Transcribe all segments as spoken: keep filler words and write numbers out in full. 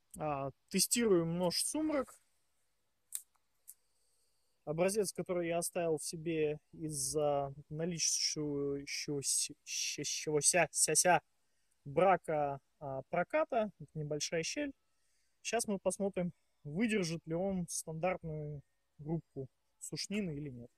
А, тестируем нож «Сумрак». Образец, который я оставил в себе из-за наличащегося брака а, проката. Это небольшая щель. Сейчас мы посмотрим, выдержит ли он стандартную группу сушнины или нет.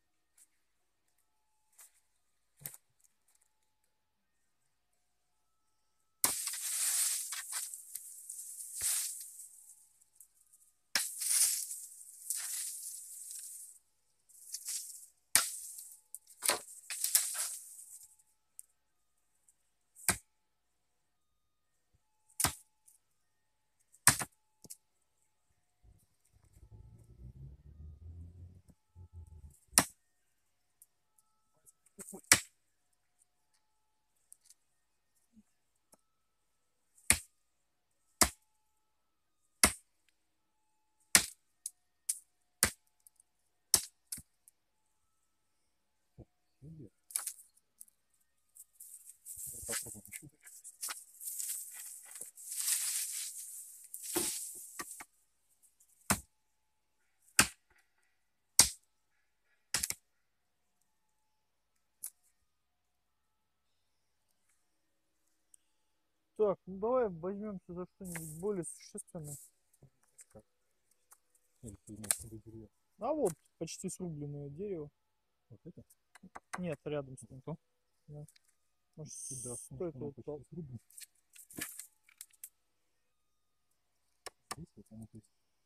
Попробуем еще. Так, ну давай возьмемся за что-нибудь более существенное. Или ты имеешь в виду дерево? А вот почти срубленное дерево. Вот это? Нет, рядом с ним. То? Да. Может, Да, стоит оно вот почти так. срублено. Здесь вот оно, то есть.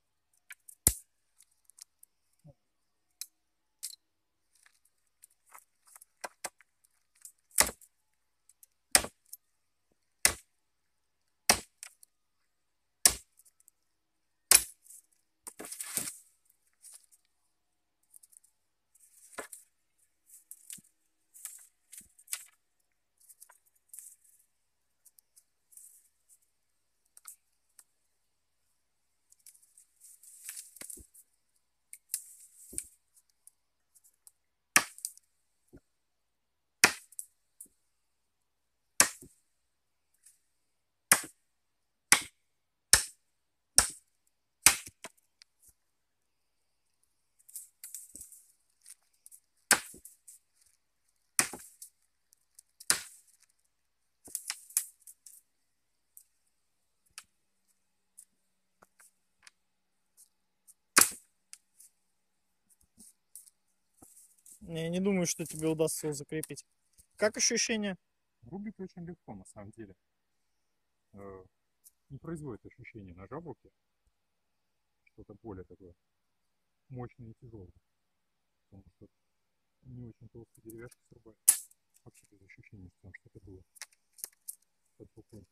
Я не думаю, что тебе удастся его закрепить. Как ощущение? Рубит очень легко, на самом деле. Э, не производит ощущения ножа в руке. Что-то более такое мощное и тяжелое. Потому что не очень толстые деревяшки срубать. Вообще без ощущения, что там что-то было под рукой.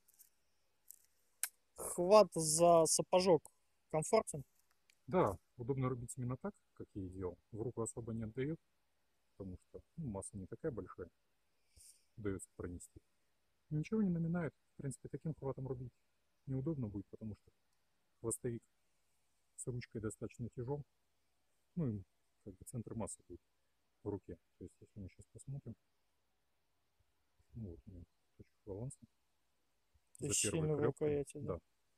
Хват за сапожок комфортен? Да, удобно рубить именно так, как я и делал. В руку особо не отдает, потому что ну, масса не такая большая, удается пронести. Ничего не наминает. В принципе, таким хватом рубить неудобно будет, потому что хвостовик с ручкой достаточно тяжел. Ну и как бы центр массы будет в руке. То есть, если мы сейчас посмотрим, ну вот у меня точка баланса То за есть первой сильно в клепкой. рукояти, да? Да.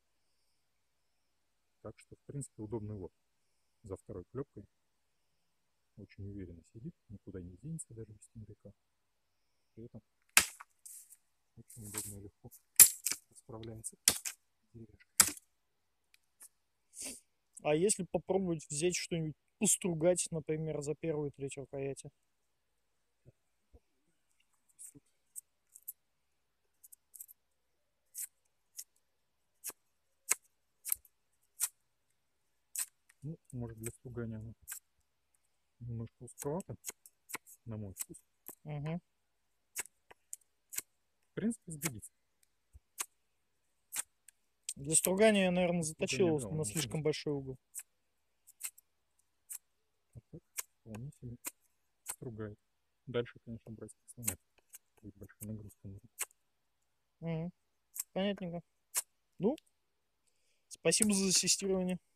Так что, в принципе, удобный вот. За второй клепкой очень уверенно сидит, никуда не денется даже без темляка. При этом очень удобно и легко справляется деревяшка. А если попробовать взять что-нибудь постругать, например, за первую и третью рукояти? Ну, может, для стругания она немножко узковато, на мой вкус. Угу. В принципе, сгодится. Для стругания я, наверное, Для заточил стругания, его да, на он слишком очень большой угол. а так вполне себе стругает. Дальше, конечно, брать сломать. Будет большая нагрузка на руку. Угу. Понятненько. Ну, спасибо за ассистирование.